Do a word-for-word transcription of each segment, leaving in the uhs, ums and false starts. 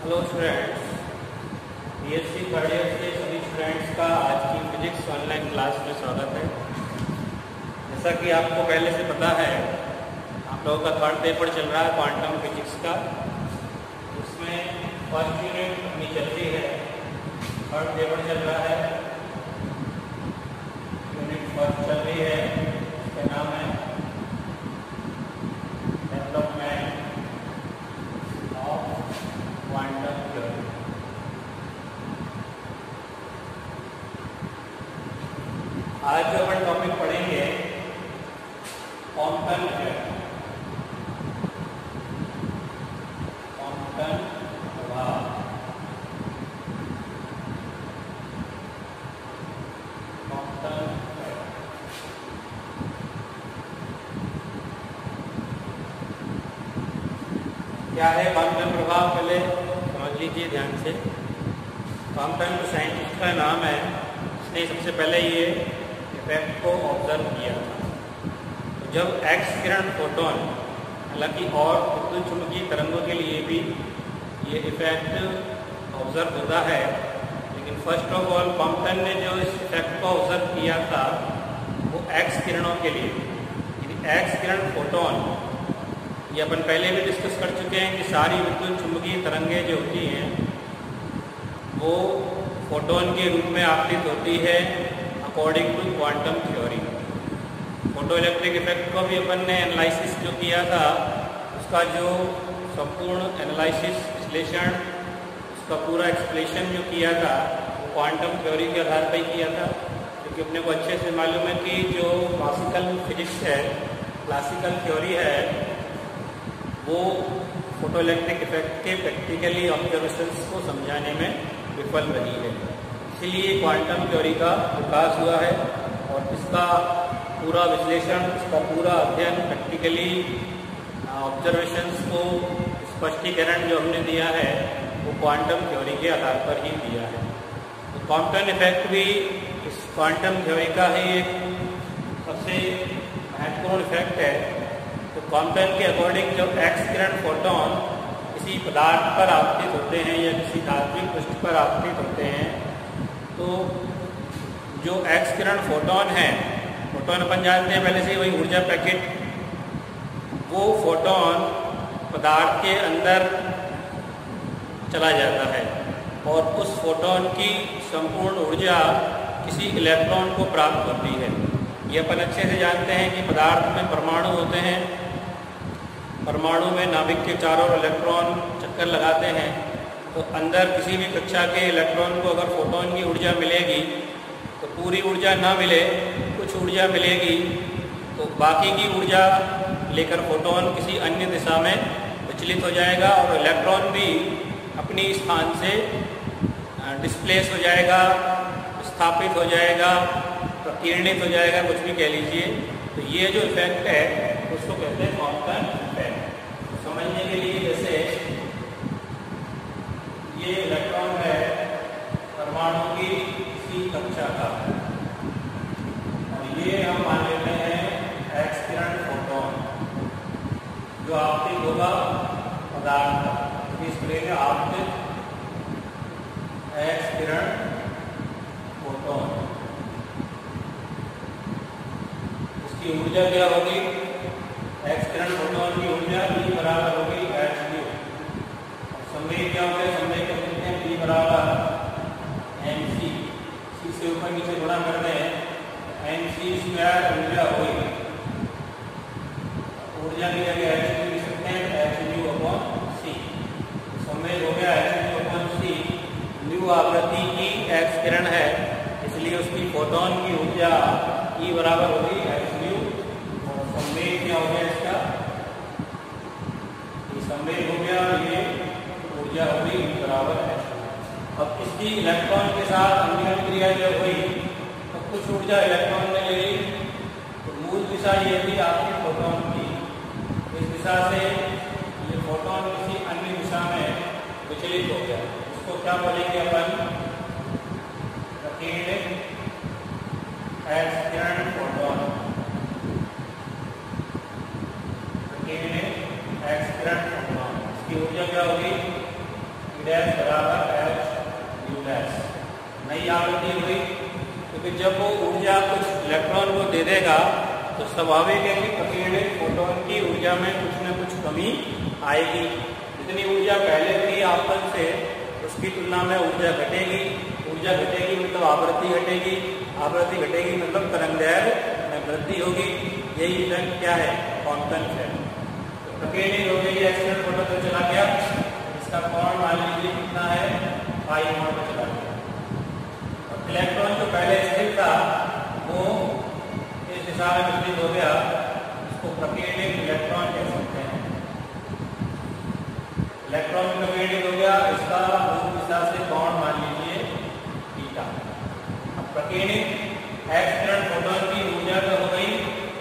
Hello students, BSc third year के सभी students का आज की फिजिक्स ऑनलाइन क्लास में स्वागत है। जैसा कि आपको पहले से पता है, आप लोगों का थर्ड पेपर चल रहा है क्वांटम फिजिक्स का। उसमें फर्स्ट यूनिट अपनी चल रही है, थर्ड पेपर चल रहा है, यूनिट फर्स्ट चल रही है। इसका नाम है डेवलपमेंट ऑफ क्वांटम थ्योरी। आज जो अपन टॉपिक पढ़ेंगे क्वांटम थ्योरी, क्वांटम प्रभाव। क्वांटम क्या है क्वांटम प्रभाव, पहले समझ लीजिए ध्यान से। क्वांटम साइंटिस्ट का नाम है, इसने सबसे पहले ये इफेक्ट को ऑब्जर्व किया था। तो जब एक्स किरण फोटोन, हालांकि और विद्युत चुंबकीय तरंगों के लिए भी ये इफेक्ट ऑब्जर्व होता है, लेकिन फर्स्ट ऑफ ऑल क्वांटम ने जो इस इफेक्ट को ऑब्जर्व किया था वो एक्स किरणों के लिए। यदि एक्स किरण फोटोन, ये अपन पहले भी डिस्कस कर चुके हैं कि सारी विद्युत चुंबकीय तरंगें जो होती हैं वो फोटोन के रूप में आपतित होती है according to quantum theory. Photo electric effect को भी अपन ने एनालिसिस जो किया था, उसका जो संपूर्ण एनालिसिस विश्लेषण, उसका पूरा एक्सप्लेनेशन जो किया था वो क्वांटम थ्योरी के आधार पर ही किया था। क्योंकि अपने को अच्छे से मालूम है कि जो क्लासिकल फिजिक्स है, क्लासिकल थ्योरी है, वो फोटो इलेक्ट्रिक इफेक्ट के प्रैक्टिकली ऑब्जर्वेशंस को समझाने में विफल रही है। इसीलिए क्वांटम थ्योरी का विकास हुआ है और इसका पूरा विश्लेषण, इसका पूरा अध्ययन, प्रैक्टिकली ऑब्जर्वेशंस को स्पष्टीकरण जो हमने दिया है वो क्वांटम थ्योरी के आधार पर ही दिया है। तो क्वांटम इफेक्ट भी इस क्वांटम थ्योरी का ही एक सबसे महत्वपूर्ण इफेक्ट है। तो क्वांटम के अकॉर्डिंग जब एक्स किरण फोटोन किसी पदार्थ पर आपतित होते हैं या किसी धात्विक पृष्ठ पर आपतित होते हैं, तो जो एक्स किरण फोटोन है, फोटोन अपन जानते हैं पहले से वही ऊर्जा पैकेट, वो फोटोन पदार्थ के अंदर चला जाता है और उस फोटोन की संपूर्ण ऊर्जा किसी इलेक्ट्रॉन को प्राप्त होती है। ये अपन अच्छे से जानते हैं कि पदार्थ में परमाणु होते हैं, परमाणु में नाभिक के चारों ओर इलेक्ट्रॉन चक्कर लगाते हैं। तो अंदर किसी भी कक्षा के इलेक्ट्रॉन को अगर फोटोन की ऊर्जा मिलेगी तो पूरी ऊर्जा ना मिले, कुछ ऊर्जा मिलेगी, तो बाकी की ऊर्जा लेकर फोटोन किसी अन्य दिशा में विचलित हो जाएगा और इलेक्ट्रॉन भी अपनी स्थान से डिस्प्लेस हो जाएगा, स्थापित हो जाएगा, प्रकीर्णित हो जाएगा, कुछ भी कह लीजिए। तो ये जो इफेक्ट है उसको कहते हैं क्वांटम इफेक्ट। समझने के लिए जैसे ये इलेक्ट्रॉन है परमाणु की किसी कक्षा का, और ये हम मान लेते हैं एक्स किरण फोटोन जो आपतित होगा पदार्थ का। इस तरह आपतित एक्स किरण फोटोन, इसकी ऊर्जा क्या होगी? एक्स किरण फोटोन की ऊर्जा E बराबर होगी एच न्यू। संवेग क्या होगा? संवेग को कहते हैं P बराबर एम सी। सी से ऊपर नीचे गुणा कर दें, एम सी स्क्वायर ऊर्जा होगी। ऊर्जा की जगह एच न्यू लिख सकते हैं, एच न्यू अपॉन सी। संवेग हो गया H nu upon C. Nu आवृत्ति की एक्स किरण है, इसलिए उसकी फोटोन की ऊर्जा E बराबर होगी एच न्यू। और संवेग क्या हो गया इसका? ये संवेग हो गया, ये ऊर्जा होगी E बराबर एच। अब इसकी इलेक्ट्रॉन के साथ अन्य क्रिया जब हुई तो कुछ ऊर्जा इलेक्ट्रॉन ने ले ली, तो मूल दिशा ये थी आपकी फोटोन की। इस दिशा से ये फोटोन किसी अन्य दिशा में विचलित हो गया। इसको क्या बोलेंगे अपन? प्रकीर्णित एक्स किरण फोटोन। प्रकीर्णित एक्स किरण फोटोन, इसकी ऊर्जा क्या होगी? E डैश बराबर एच यू डैश। नई आवृत्ति हुई, क्योंकि जब वो ऊर्जा कुछ इलेक्ट्रॉन को दे देगा तो स्वाभाविक है कि प्रकीर्णित फोटोन की ऊर्जा में कुछ न कुछ कमी आएगी। जितनी ऊर्जा पहले थी आपतन से उसकी तुलना में ऊर्जा घटेगी, ऊर्जा घटेगी मतलब आवृत्ति घटेगी, आवृत्ति घटेगी मतलब तरंगदैर्घ्य में वृद्धि होगी। यही तरंग क्या है, कॉन्स्टेंट है। तो प्रकीर्णित हो गई एक्सटर्नल फोटो तो चला गया, इसका कोण मान लीजिए कितना है, पाई कोण पर चला गया। और इलेक्ट्रॉन जो पहले स्थिर था वो इस दिशा में विचलित हो गया, इसको प्रकीर्णित इलेक्ट्रॉन कह सकते हैं। इलेक्ट्रॉन प्रकीर्णित हो गया, इसका उस दिशा से कोण मान लीजिए थीटा। अब प्रकीर्णित एक्सटर्नल फोटोन की ऊर्जा तो हो गई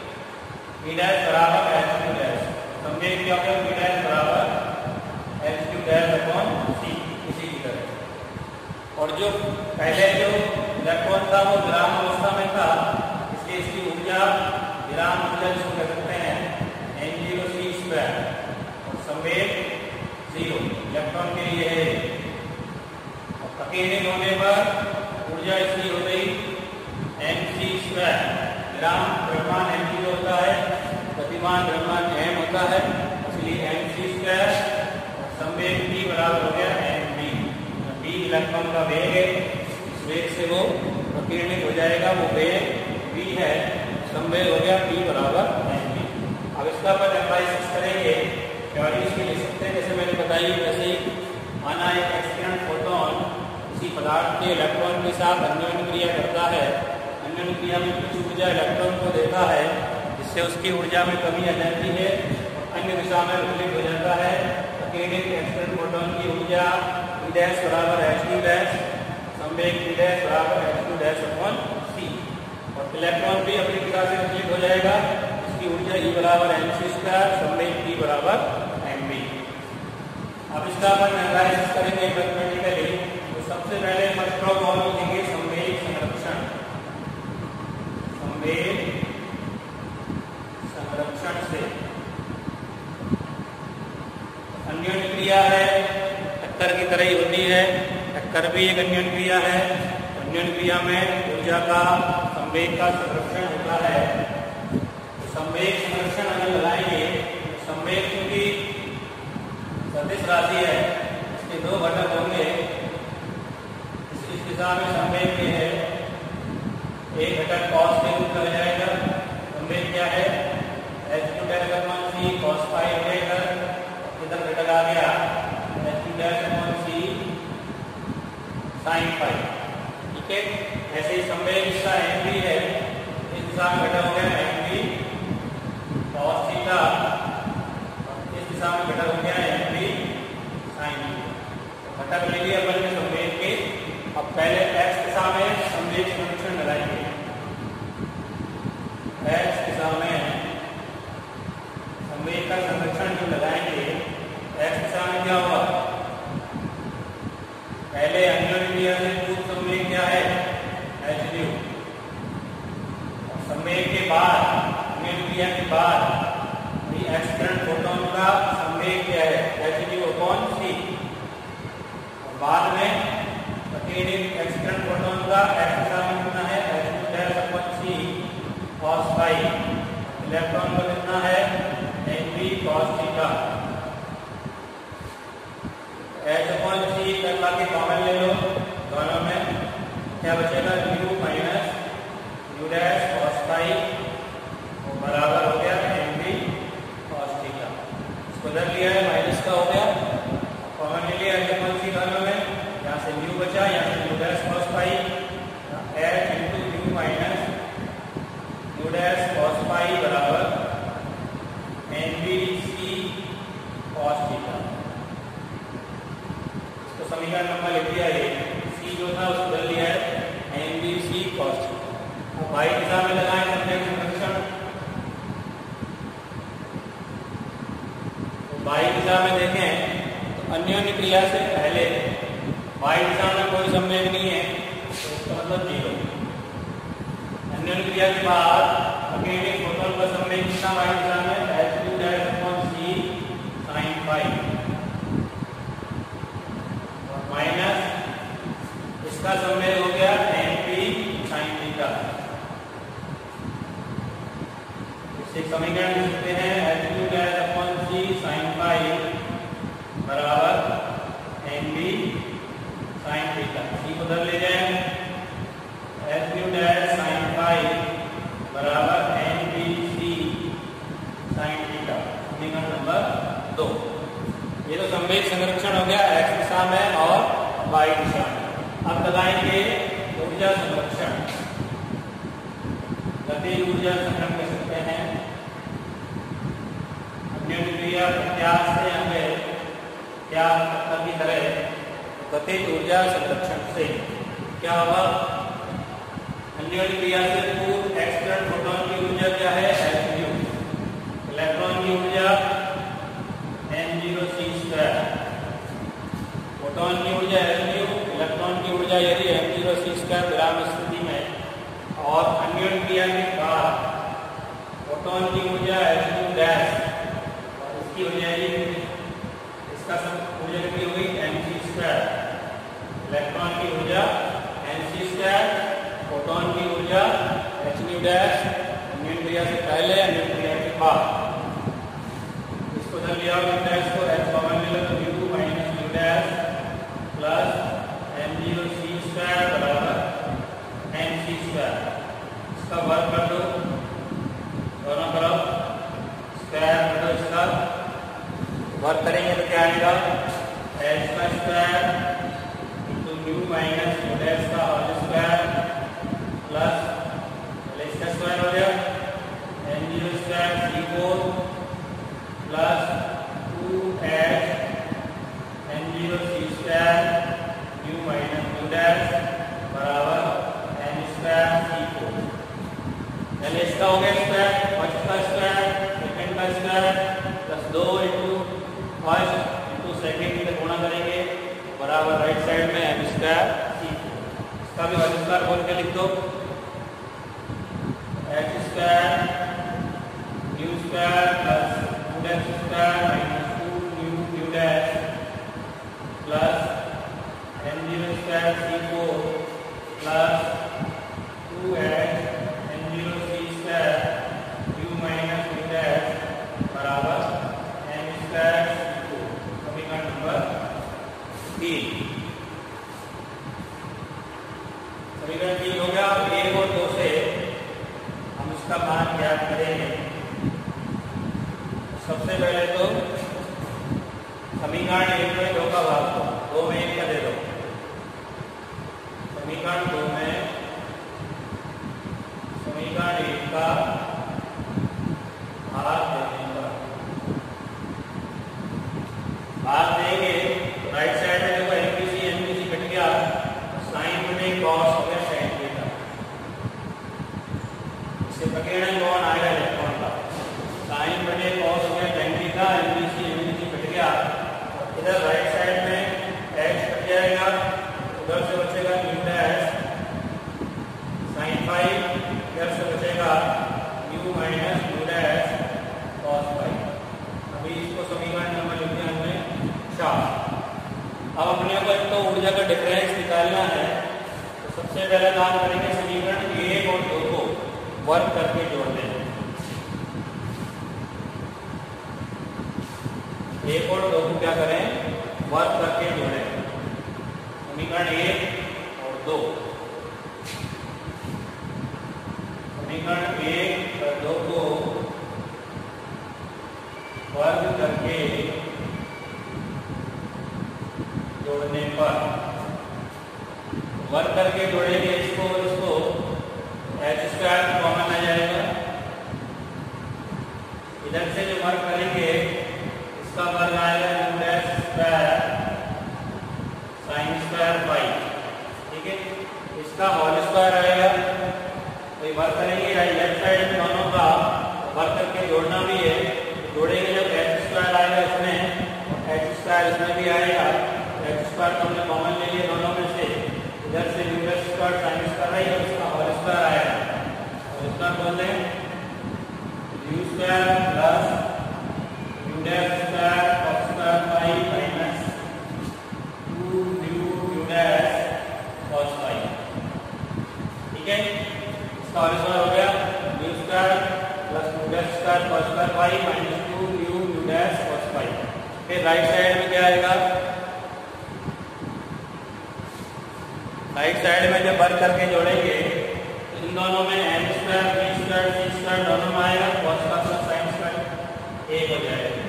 V डैश बराबर एच क्यू डैश। संवेग क्या होगा, V डैश बराबर H Q dash upon C, इसी की तरह। और जो पहले जो इलेक्ट्रॉन था वो विराम अवस्था में था, इसलिए इसकी ऊर्जा विराम ऊर्जा जिसको कह सकते हैं एन जीरो सी स्क्वायर, और संवेग जीरो इलेक्ट्रॉन के लिए है। और प्रकीर्णित होने पर ऊर्जा इसकी हो गई एम सी स्क्वायर। विराम द्रव्यमान एम जीरो होता है, गतिमान द्रव्यमान एम होता है, इसलिए एम सी स्क्वायर। और संवेग टी बराबर हो गया एम बी। बी इलेक्ट्रॉन का वेग है, इस वेग से वो प्रकीर्णित हो जाएगा, वो वेग v है, संवेग हो गया p बराबर एम बी। अब इसका अपन एनालाइसिस करेंगे, थ्योरी इसकी लिख सकते हैं जैसे मैंने बताई। जैसे माना एक एक्सटर्नल फोटोन किसी पदार्थ के इलेक्ट्रॉन के साथ अन्योन्य क्रिया करता है, अन्योन्य क्रिया में कुछ ऊर्जा इलेक्ट्रॉन को देता है जिससे उसकी ऊर्जा में कमी आ जाती है, अन्य दिशा में विचलित हो जाता है। प्रकीर्णित एक्सटर्नल फोटोन की ऊर्जा v डैश बराबर एच टू डैश, संवेग v डैश बराबर H two dash upon C. और इलेक्ट्रॉन भी अपनी दिशा से विचलित हो जाएगा, इसकी ऊर्जा E बराबर एम सी स्क्वायर, संवेग T बराबर एम बी। अब इसका अपन एनालाइसिस करेंगे मैथमेटिकली। तो सबसे पहले फर्स्ट लॉ को हम लिखेंगे संवेग संरक्षण। संवेग संरक्षण से अन्योन्य क्रिया है, टक्कर की तरह ही होती है, टक्कर भी एक अन्योन्य क्रिया है। अन्योन्य क्रिया में ऊर्जा का संवेग का संरक्षण होता है। तो संवेग संरक्षण अगर लगाएंगे, संवेग क्योंकि सदिश राशि है, इसके दो घटक होंगे। इस दिशा में संवेग के है, एक घटक कॉस के रूप में हो जाएगा। संवेग क्या है, H two dash upon C cos pi हो जाएगा। इधर घटक आ गया H two dash upon C sine pi, ठीक है। ऐसे ही संवेग इसका एम बी है, इस दिशा में घटक हो गया एम बी कॉस थीटा, इस दिशा में घटक हो गया एम बी साइन थीटा। घटक ले लिए अपन ने संवेग के। अब पहले एक्स दिशा में संवेग संरक्षण लगाएंगे। एक्स दिशा में संवेग का संरक्षण जो लगाएंगे, एक्स दिशा में क्या होगा, पहले अन्योन्य क्रिया से पूर्व संवेग क्या है, एच न्यू। संवेग के बाद, अन्योन्य क्रिया के बाद एक्सटर्नल फोटोन का संवेग क्या है, एच न्यू अपॉन सी। बाद में प्रकीर्णित एक्सटर्नल फोटोन का एक्स दिशा में कितना है, H two dash upon C cos phi. Electron का कितना है, N B cos theta. H upon C करवा के कॉमन ले लो, दोनों में क्या बचेगा, U minus U dash cos phi बराबर हो गया एम बी कॉस थीटा। इसको उधर लिया है, माइनस का हो गया, कॉमन ले लिया एच अपॉन सी दोनों में, यहाँ से यू बचा, यहाँ से U dash cos phi, H into U minus U dash cos phi बराबर N B C cos theta. इसको समीकरण नंबर लिख दिया है, सी जो था उसको बदल लिया है N B C cos theta. अब वाई दिशा में लगाएं संवेग संरक्षण। तो वाई दिशा में देखें तो अन्योन्य क्रिया से पहले वाई दिशा में कोई संवेग नहीं है, तो इसका मतलब जीरो। अन्योन्य क्रिया के बाद प्रकीर्णित फोटोन का संवेग कितना वाई दिशा में, H two dash upon C sine phi. इसका समय हो गया एम पी साइन थीटा। इससे समीकरण लिख सकते हैं H Q dash upon C sine pi बराबर M P sine theta. C को उधर ले जाए, H Q dash sine pi बराबर M P C sine theta. समीकरण नंबर दो। ये तो संवेग संरक्षण हो गया एक्स दिशा में और वाई दिशा में। अब लगाएंगे ऊर्जा संरक्षण। गतिज ऊर्जा संरक्षण कह सकते हैं। अन्योन्य क्रिया प्रत्याश से हमें क्या की तरह गतिज ऊर्जा संरक्षण से क्या होगा? अन्योन्य क्रिया से पूर्व एक्सटर्नल फोटोन की ऊर्जा क्या है? H new. इलेक्ट्रॉन की ऊर्जा M zero C square. Photon की ऊर्जा एच न्यू, इलेक्ट्रॉन की ऊर्जा यदि एम जीरो सी स्क्वायर विराम स्थिति में और अन्योन्य क्रिया के बाद फोटोन की ऊर्जा एच न्यू डैश और इसकी हो जाएगी, इसका सब ऊर्जा कितनी हो गई? M C square. इलेक्ट्रॉन की ऊर्जा एम सी स्क्वायर, फोटोन की ऊर्जा एच न्यू डैश, अन्योन्य क्रिया से पहले अन्योन्य क्रिया के बाद। इसको धर लिया न्यू डैश को एच कॉमन ले लो तो nu minus nu dash plus M zero C square बराबर एम सी स्क्वायर। इसका वर्ग कर दो दोनों तरफ, स्क्वायर कर दो, इसका वर्ग करेंगे तो क्या आएगा? एच का square into nu minus nu dash का होल स्क्वायर प्लस इसका स्क्वायर हो गया M zero square C four plus two H M zero C square nu minus nu dash बराबर एम स्क्वायर सी फोर। पहले इसका हो गया स्क्वायर, फर्स्ट का स्क्वायर सेकंड का स्क्वायर प्लस दो इंटू फर्स्ट इंटू सेकंड से गुणा करेंगे बराबर राइट साइड में एम स्क्वायर सी फोर। इसका भी होल स्क्वायर बोल के लिख दो H square nu square plus two dash square minus two nu nu dash plus M zero square C four plus two H M zero C square nu minus nu dash बराबर M square C four. समीकरण number तीन। समीकरण तीन हो गया। एक और दो से हम इसका मान ज्ञात करेंगे। सबसे पहले तो समीकरण एक में दो का भाग दो, दो में एक का दे दो। समीकरण दो में समीकरण एक का भाग देने का भाग देंगे। राइट साइड में देखो एमपीसी एमपीसी कट गया, साइन में कॉस हो गया साइन थीटा। इससे प्रकीर्णन कौन आएगा? इलेक्ट्रॉन का। साइन बने कॉस हो गया tan theta, MPC MPC cut गया। इधर राइट साइड में x कट जाएगा, उधर से बचेगा न्यू डैश साइन फाई, इधर से बचेगा nu minus nu dash cos phi. अभी इसको समीकरण नंबर लिखते हैं हमने चार। अब अपने को एक तो ऊर्जा का डिफरेंस निकालना है, तो सबसे पहले काम करेंगे समीकरण एक और दो को वर्ग करके जोड़ दें। एक और दो को क्या करें? वर्ग करके जोड़ें। समीकरण एक और दो, समीकरण एक और दो को वर्ग करके जोड़ने पर वर्ग करके जोड़ेंगे इसको और इसको, एच स्क्वायर कॉमन आ जाएगा। इधर से जो वर्ग करेंगे इसका वर्ग आएगा nu dash square sine square phi. ठीक है, इसका होल स्क्वायर आएगा। तो वर्ग करेंगे लेफ्ट साइड में दोनों का वर्ग करके जोड़ना भी है। जोड़ेंगे जब एच स्क्वायर आएगा इसमें, एच स्क्वायर इसमें भी आएगा। एच स्क्वायर तो हमने कॉमन ले लिया दोनों में से, इधर से nu dash square sine square है और इसका होल स्क्वायर आएगा। और इसका बोल दें nu square plus nu dash square cos square phi minus two nu nu dash cos ठीक है, इसका और इसका हो गया mu square plus mu dash square cos square pi minus two mu mu dash cos pi. फिर right side में क्या आएगा, राइट साइड में जब वर्क करके जोड़ेंगे तो इन दोनों में M square B square C square दोनों में आएगा, कॉस का प्लस साइन स्क्वायर एक हो जाएगा।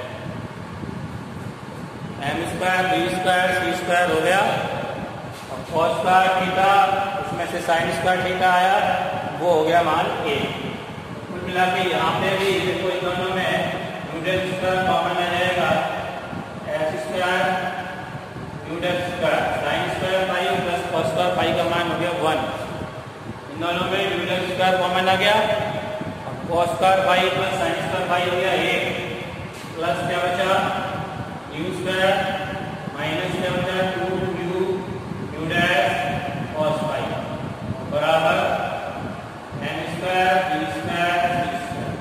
M square B square C square हो गया और कॉस स्क्वायर थीटा उसमें से साइन स्क्वायर थीटा आया, वो हो गया मान ए। कुल मिला के यहाँ पे भी देखो इन दोनों में म्यू डैश स्क्वायर कॉमन आ जाएगा, S square mu dash square sine square pi plus cos square pi का मान हो गया वन। इन दोनों में म्यू डैश स्क्वायर कॉमन आ गया और cos square pi plus sine square pi हो गया एक, प्लस क्या बचा म्यू स्क्वायर माइनस क्या बचा two mu mu dash cos pi बराबर M square B square C square.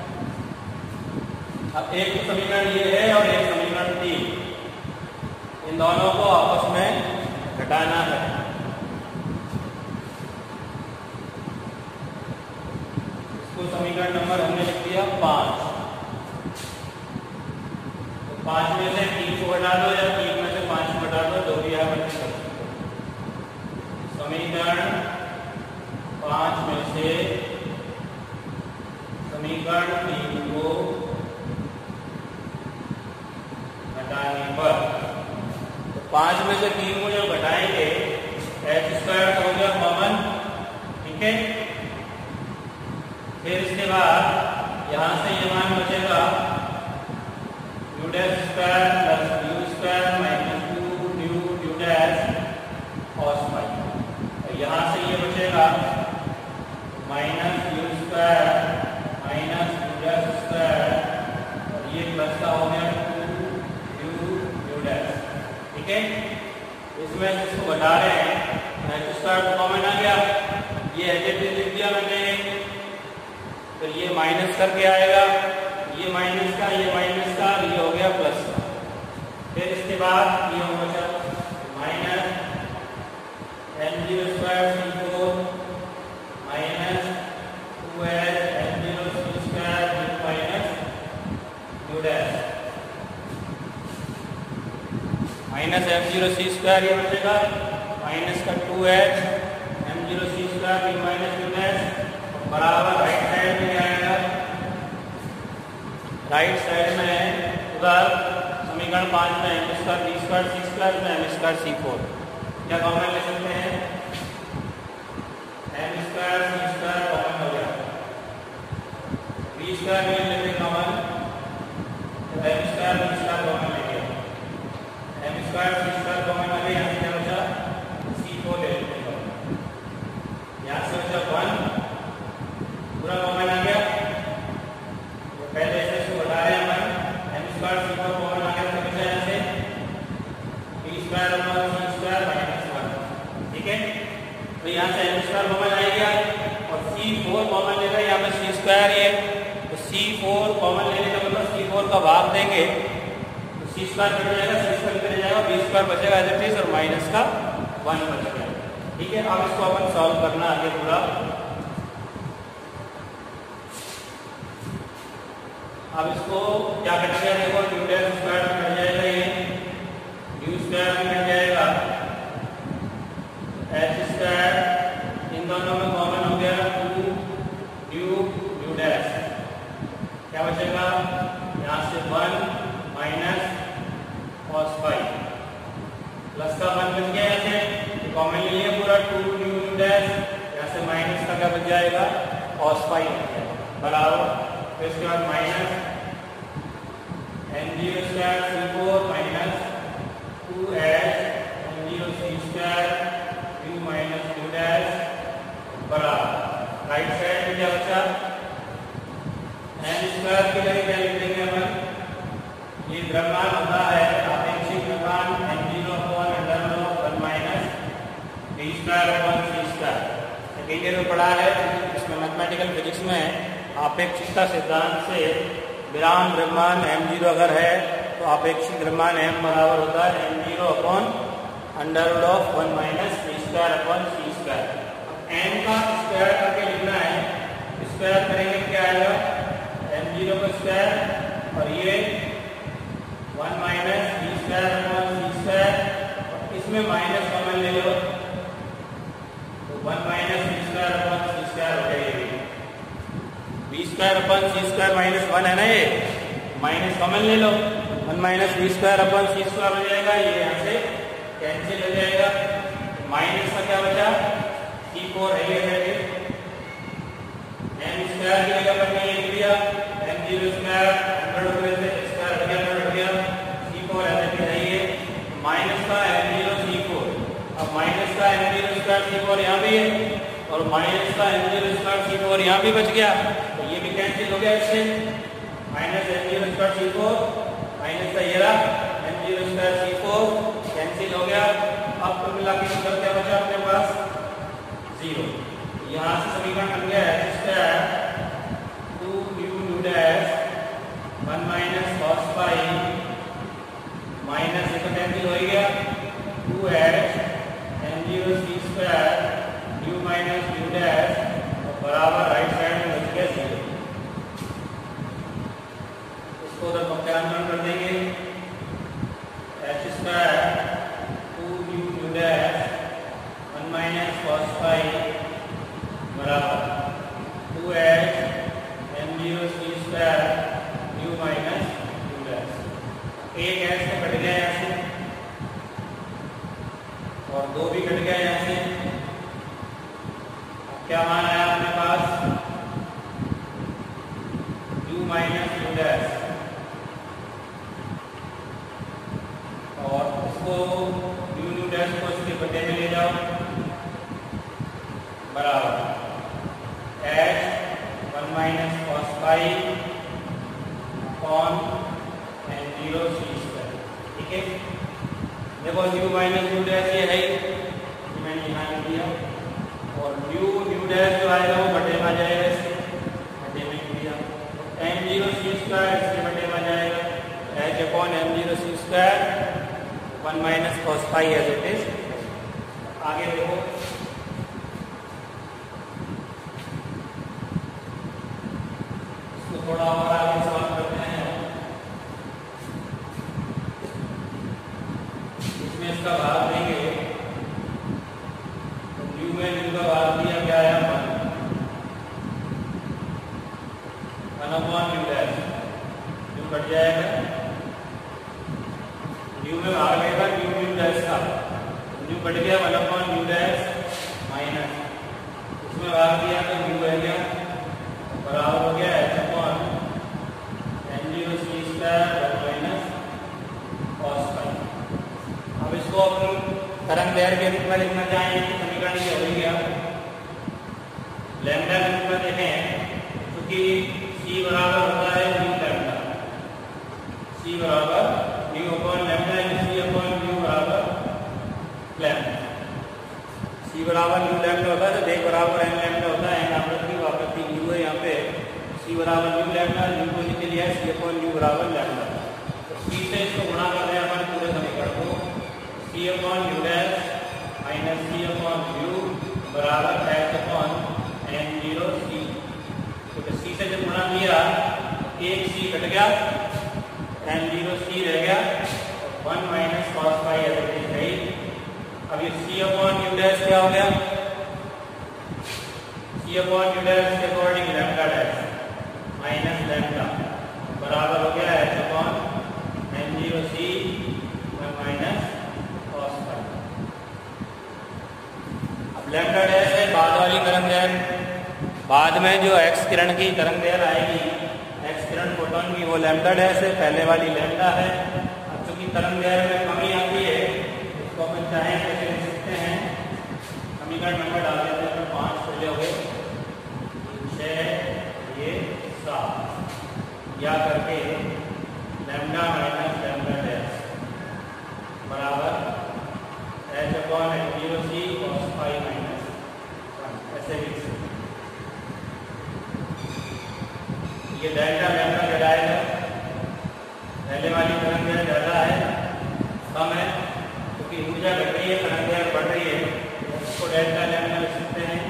अब एक तो समीकरण ये है और एक समीकरण तीन, इन दोनों को आपस में घटाना है। इसको समीकरण नंबर हमने लिख दिया पांच, तो पांच में से तीन को घटा दो या तीन में से पांच को घटा दो, जो भी है बच्चे कर सकते हो। समीकरण पांच में से समीकरण तीन को घटाने पर, तो पांच में से तीन को जब घटाएंगे एच स्क्वायर हो गया कॉमन, ठीक है। फिर इसके बाद यहां से ये मान बचेगा mu dash square plus mu square minus two mu mu dash cos pi, और यहां से ये बचेगा minus mu square minus mu dash square और ये प्लस का हो गया टू म्यू म्यू डैश, ठीक है। इसमें जिसको घटा रहे हैं एच स्क्वायर कॉमन आ गया, ये एच लिख दिया मैंने, फिर ये माइनस करके आएगा, ये माइनस का ये माइनस का ये हो गया प्लस का। फिर इसके बाद ये हो गया minus N zero square C four minus two H N zero C square minus two dash minus M zero C square ये बचेगा माइनस का two H M zero C square minus two dash बराबर right side में आएगा, right side में उधर समीकरण पांच में M square B square C square में एम स्क्वायर सी फोर क्या कॉमन ले सकते हैं, M square C square common हो गया, बी स्क्वायर में लेते common, M square B square common ले गया, M square C square common आ गया, यहाँ से क्या बचा सी फोर ले लेते हैं, यहाँ से बचा वन पूरा कॉमन आ गया, तो पहले से इसको बता रहे हैं हम M square C four common आ गया, तो बचा यहाँ से B square upon C square minus one, ठीक है। तो यहाँ से एम स्क्वायर कॉमन आ गया और सी फोर कॉमन लेगा, यहाँ पे सी स्क्वायर है, तो सी फोर कॉमन लेने का मतलब सी फोर का भाग देंगे तो सी स्क्वायर कट जाएगा, सी स्क्वायर निकल जाएगा, बी स्क्वायर बचेगा एज इट इज और माइनस का वन बच गया, ठीक है। अब इसको अपन सॉल्व करना आगे पूरा। अब इसको क्या करेंगे, देखो म्यू डैश स्क्वायर में कट जाएगा, ये म्यू स्क्वायर में कट जाएगा, एच स्क्वायर इन दोनों में कॉमन हो गया टू म्यू म्यू डैश, क्या बचेगा यहाँ से one minus cos pi plus का वन बच गया, यहाँ से कॉमन ले लिया पूरा टू म्यू म्यू डैश, यहाँ से माइनस का क्या बच जाएगा कॉस पाई बराबर, फिर इसके बाद minus N zero square C four minus two H N zero C square U minus two dash बराबर राइट साइड में क्या बचा एन स्क्वायर की जगह क्या लिख देंगे अपन, ये द्रव्यमान होता है आपेक्षिक द्रव्यमान N zero upon under root of one minus B square upon C square, second year में पढ़ा है इसमें मैथमेटिकल फिजिक्स में आपेक्षिकता सिद्धांत से विराम द्रव्यमान एम जीरो अगर है तो आपेक्षिक द्रव्यमान एम बराबर होता है M zero upon under root of one minus B square upon C square. M का स्क्वायर इसमें माइनस कॉमन ले लो तो one minus V square upon C square हो जाएगी। V square upon C square minus one है ना, ये माइनस कॉमन ले लो, one minus V square upon C square हो जाएगा, ये यहाँ से कैंसिल हो जाएगा। माइनस का क्या बचा, सी फोर है ये एम स्क्वायर की जगह पर ये लिख दिया एम जीरो स्क्वायर हंड्रेड रुपये से स्क्वायर हट गया हंड्रेड हो गया, सी फोर ऐसे भी चाहिए माइनस का एम जीरो सी फोर। अब माइनस का M zero square C four यहाँ भी है और माइनस का M zero square C four यहाँ भी बच गया, तो ये भी कैंसिल हो गया इससे। Minus M zero square C four minus का ये रहा M zero square C four cancel हो गया। अब कुल मिला के उत्तर क्या बचा अपने पास, जीरो। यहाँ से समीकरण बन गया है square two mu nu dash one minus cos pi minus ये तो कैंसिल हो गया two H M zero C square nu minus nu dash बराबर राइट साइड में बच गया जीरो। इसको उधर प्रत्यारोपण कर देंगे H square two mu nu dash one minus cos pi बराबर two H M zero C square nu minus nu dash. एक एच तो कट गया यहाँ से और दो भी कट गया यहाँ से। अब क्या मान आया अपने पास, न्यू माइनस न्यू डैश और इसको न्यू न्यू डैश को इसके बटे में ले जाओ बराबर H one minus cos pi upon N zero C square. ठीक है, देखो न्यू माइनस न्यू डैश ये है मैंने यहाँ लिख दिया और न्यू न्यू डैश जो आएगा वो बटे में आ जाएगा, इसके बटे में दिया एन जीरो सी स्क्वायर इसके बटे में आ जाएगा H upon N zero C square one minus cos pi as it is. आगे देखो थोड़ा और आगे सवाल करते हैं। इसमें इसका भाग देंगे तो न्यू में न्यू का भाग दिया क्या है one one upon nu dash nu cut जाएगा, न्यू में भाग लेगा न्यू न्यू डैश का न्यू कट गया one upon nu dash minus इसमें भाग दिया तो न्यू रह गया बराबर हो गया H upon N zero C square minus cos pi. अब इसको अपन तरंग दैर्घ्य के रूप में लिखना चाहेंगे तो समीकरण ये हो गया लैम्डा के रूप में देखें क्योंकि सी बराबर होता है न्यू लैम्डा, सी बराबर nu upon lambda C upon nu बराबर लैम्डा, सी बराबर न्यू लैम्डा होता है तो एक बराबर एन लैम्डा होता है, एन आवृत्ति आवृत्ति न्यू है यहाँ पे सी बराबर न्यू लैम्डा न्यू को लिख लिया सी अपॉन न्यू बराबर लैम्डा। तो सी से इसको गुणा कर रहे हैं अपन पूरे समीकरण को C upon nu dash minus C upon nu बराबर H upon N zero C. तो सी से जब गुणा किया एक सी कट गया एन जीरो सी रह गया one minus cos pi as it is है। अब ये सी अपॉन न्यू डैश क्या हो गया, सी अपॉन न्यू डैश के according lambda dash minus lambda बराबर हो गया H upon N zero C one minus cos pi. अब लैम्डा डैश है बाद वाली तरंग दैर्घ्य, बाद में जो एक्स किरण की तरंग दैर्घ्य आएगी एक्स किरण फोटोन की वो लैम्डा डैश है, पहले वाली लैम्डा है। अब चूंकि तरंग दैर्घ्य में कमी आती है इसको अपन चाहें कैसे लिख सकते हैं, समीकरण नंबर डाल देते हैं पाँच पहले हो गए छः ये सात या करके लैम्डा माइनस लैम्डा डैश बराबर H upon N zero C cos pi minus ऐसे लिख सकते हैं। ये डेल्टा लैम्डा क्या आएगा, पहले वाली तरंग दैर्घ्य ज़्यादा है कम है क्योंकि ऊर्जा घट रही है तरंग दैर्घ्य बढ़ रही है, इसको डेल्टा लैम्डा लिख सकते हैं।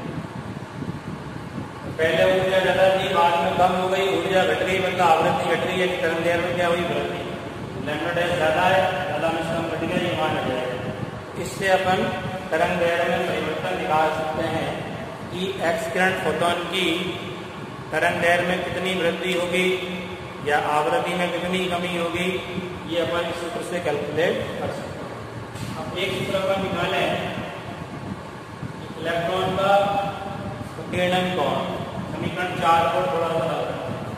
पहले ऊर्जा ज़्यादा थी बाद में कम हो गई, ऊर्जा घट गई मतलब आवृत्ति घट रही है तरंग दैर्घ्य में क्या हुई वृद्धि, लैम्डा डैश ज़्यादा है ज़्यादा में कम घट गया ये मान आ जाएगा। इससे अपन तरंग दैर्घ्य में परिवर्तन निकाल सकते हैं कि एक्स किरण फोटोन की तरंग दैर्घ्य में कितनी वृद्धि होगी या आवृत्ति में कितनी कमी होगी, ये अपन इस सूत्र से कैलकुलेट कर सकते हैं। अब एक सूत्र अपन निकालें इलेक्ट्रॉन का विकिरण कोण, समीकरण चार को थोड़ा सा हल करते हैं।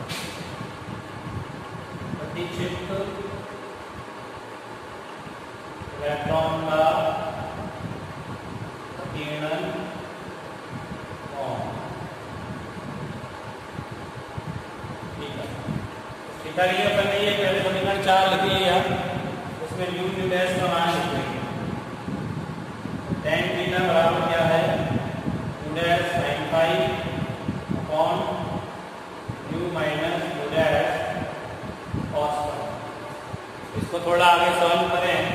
प्रतिक्षिप्त इलेक्ट्रॉन का विकिरण कोण, ठीक है। लिखा गया अपन ने ये पहले समीकरण चार लिख लिया, उसमें न्यू न्यू डैश का मान लिख लेंगे। tan थीटा बराबर क्या है, nu dash sin phi upon nu minus nu dash cos phi. इसको थोड़ा आगे सॉल्व करें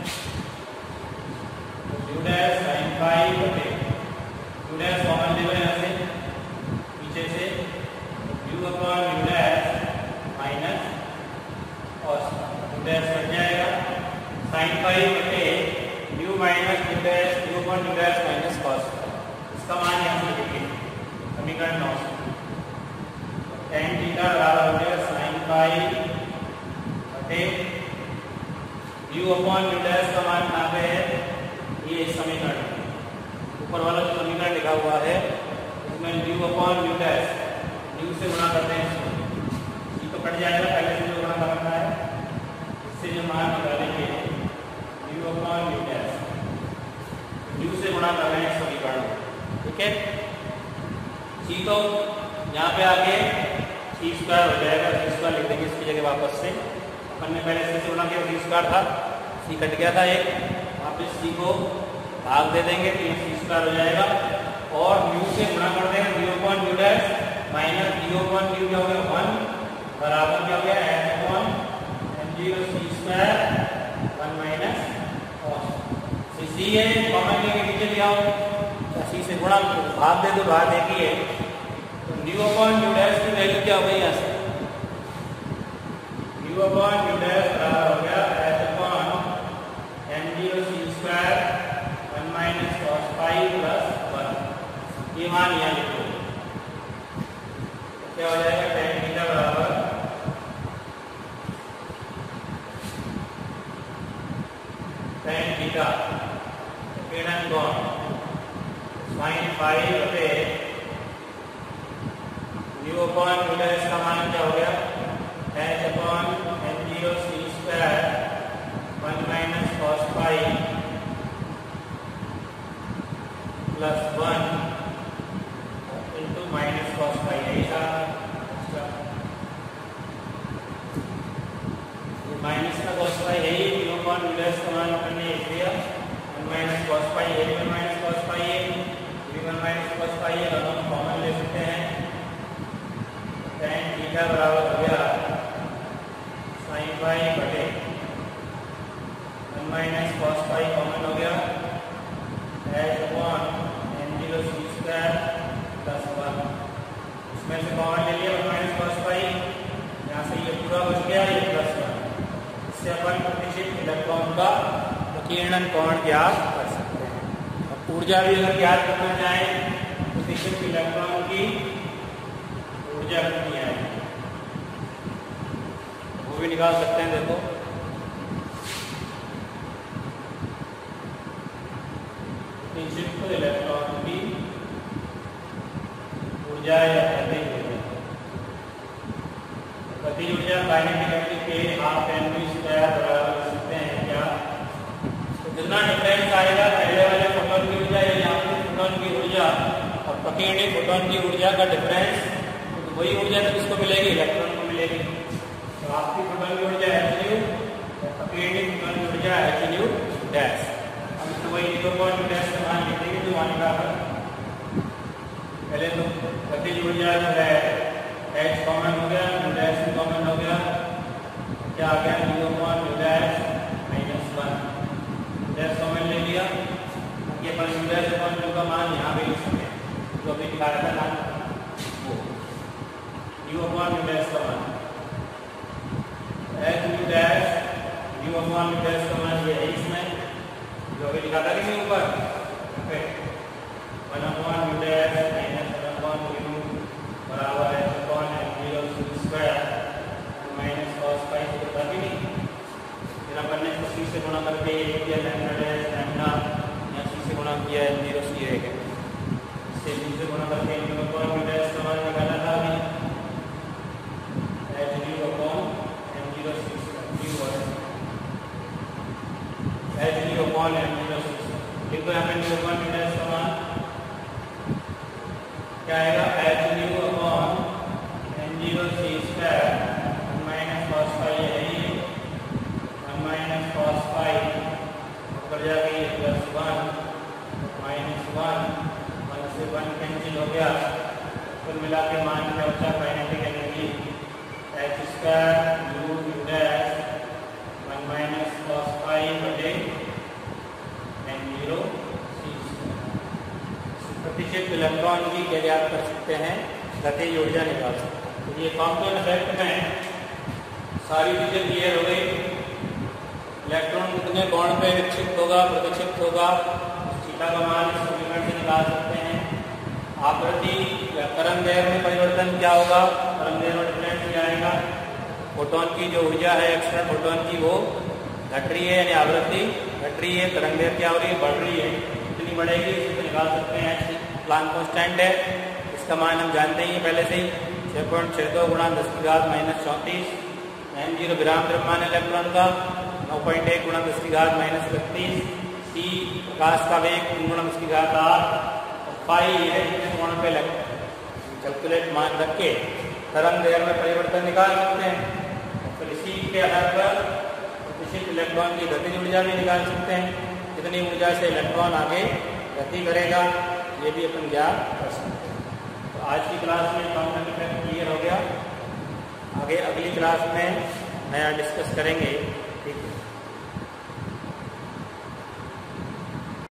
तो न्यू डैश sin फाई बटे न्यू डैश कॉमन ले लो यहाँ से, पीछे से nu upon nu dash minus cos nu dash बन जाएगा sin फाई बटे nu minus nu dash nu upon nu dash minus cos। इसका मान यहाँ से लिखिए समीकरण नौ से। tan थीटा बराबर हो गया sin फाई बटे न्यू अपॉन न्यू डैश का मान कहाँ पे है, ये समीकरण ऊपर वाला जो समीकरण लिखा हुआ है उसमें nu upon nu dash, nu से गुणा करते हैं इसको, ये तो कट जाएगा पहले से जो गुणा करना है, इससे जो मान निकालेंगे nu upon nu dash, nu से गुणा कर रहे हैं समीकरण, ठीक है। सी तो यहाँ पे आके सी स्क्वायर हो जाएगा, सी स्क्वायर लिख देंगे इसकी जगह वापस से, अपन ने पहले से गुणा किया सी स्क्वायर था, सी कट गया था एक, वापस सी को भाग दे देंगे तो ये सी स्क्वायर हो जाएगा और न्यू से गुणा कर देंगे nu upon nu dash minus nu upon nu क्या हो गया वन बराबर क्या हो गया H upon M zero C square one minus cos. C है कॉमन लेके नीचे ले आओ, सी से गुणा भाग दे दो, भाग एक ही है तो न्यू अपॉन न्यू डैश की वैल्यू क्या हो गई यहाँ से, न्यू अपॉन न्यू डैश बराबर हो गया H upon M zero C square one minus cos five plus one. ये मान यहाँ लिख लो, क्या हो जाएगा tan थीटा बराबर tan थीटा विकिरण कोण sin फाई बटे न्यू अपॉन न्यू डैश का मान क्या हो गया h upon N zero C square one minus cos phi plus one into minus cos phi, ऐसा माइनस का कॉस फाई है ही, न्यू अपॉन न्यू डैश का मान अपन ने लिख दिया वन माइनस कॉस फाई, ये वन माइनस कॉस फाई है, ये वन माइनस कॉस फाई है, दोनों कॉमन ले सकते हैं। tan थीटा बराबर हो गया sin फाई बटे one minus cos phi common हो गया h upon N zero C square plus one, इसमें से कॉमन ले लिया वन माइनस कॉस फाई, यहाँ से ये पूरा बच गया ये प्लस वन, इससे अपन प्रतिष्ठित इलेक्ट्रॉन का विकिरण कोण ज्ञात कर सकते हैं। अब ऊर्जा भी अगर ज्ञात करना चाहें प्रतिष्ठित इलेक्ट्रॉन की ऊर्जा कितनी है वो भी निकाल सकते हैं। देखो प्रतिष्ठित इलेक्ट्रॉन की ऊर्जा या गतिज ऊर्जा, गतिज ऊर्जा काइनेटिक एनर्जी के हाफ एम वी स्क्वायर बराबर कर सकते हैं क्या, तो जितना डिफरेंस आएगा पहले वाले फोटोन की ऊर्जा या यहाँ पे फोटोन की ऊर्जा और प्रकीर्णित फोटोन की ऊर्जा का डिफरेंस, तो वही ऊर्जा तो किसको मिलेगी, इलेक्ट्रॉन को मिलेगी। तो आपकी फोटोन की ऊर्जा एच न्यू और प्रकीर्णित फोटोन की ऊर्जा एच न्यू डैश, हम इसको वही न्यू अपॉन डैश का मान लिख देंगे जो मान का पहले तो गतिज ऊर्जा जो है H कॉमन हो गया, न्यू डैश भी कॉमन हो गया, क्या आ गया nu upon nu dash minus one, dash common ले लिया, ये पर न्यू डैश अपॉन न्यू का मान यहाँ पे लिख सकते हैं जो अभी दिखा रहा था ना वो न्यू अपॉन न्यू डैश का मान H nu dash nu upon nu dash का मान ये है, इसमें जो अभी लिखा था कि नहीं ऊपर, one upon U dash minus one upon U बराबर है upon M zero C square minus cos five को था कि नहीं। फिर अपन ने सी से गुणा करके ये लिख दिया लैम्डा डैश लैम्डा, या सी से गुणा किया एम जीरो सी रहेगा, इससे सी से गुणा करके M zero upon U dash का मान निकाला था नहीं, H zero upon M zero C square H zero upon M zero C square. देखो यहाँ पे जीरो अपॉन यू डैश का मान क्या आएगा, H zero upon M zero C square minus cos five है वन माइनस कॉस फाइव ऊपर जाके ये plus one minus one, one से वन कैंसिल हो गया, कुल मिला के मान क्या बचा kinetic energy H square U U dash one minus cos five बटे एम जीरो सी स्क्वायर। प्रतिशत इलेक्ट्रॉन की क्या ज्ञात कर सकते हैं, गतिज ऊर्जा निकाल सकते हैं। तो ये कॉम्प्लेक्स इफेक्ट में सारी चीजें क्लियर हो गई। इलेक्ट्रॉन कितने बॉन्ड पे विक्षिप्त होगा, प्रतिक्षिप्त होगा, थीटा का मान इस समीकरण से निकाल सकते हैं। आवृत्ति या तरंग दैर्घ्य में परिवर्तन क्या होगा, तरंग दैर्घ्य में डिफरेंस क्या आएगा, फोटोन की जो ऊर्जा है एक्स्ट्रा फोटोन की वो घट रही है, यानी आवृत्ति घट रही है, तरंग दैर्घ्य क्या हो रही है, बढ़ रही है, कितनी बढ़ेगी इसको निकाल सकते हैं। प्लांक कांस्टेंट है, इसका मान हम जानते ही पहले से ही छः पॉइंट छः दो गुणा दस की घात माइनस चौंतीस, एम जीरो विराम द्रव्यमान इलेक्ट्रॉन का नौ पॉइंट एक गुणा दस की घात माइनस इकतीस, सी प्रकाश का वेग तीन गुणा दस की घात आठ, और पाई है जितने कोण पे कैलकुलेट मान रख के तरंग दैर्घ्य में परिवर्तन निकाल सकते हैं। और फिर इसी के आधार पर प्रतिष्ठित इलेक्ट्रॉन की गतिज ऊर्जा भी निकाल सकते हैं, कितनी ऊर्जा से इलेक्ट्रॉन आगे गति करेगा ये भी अपन ज्ञात कर सकते हैं। तो आज की क्लास में कॉम्प्लेक्स इफेक्ट क्लियर हो गया। आगे अगली क्लास में नया डिस्कस करेंगे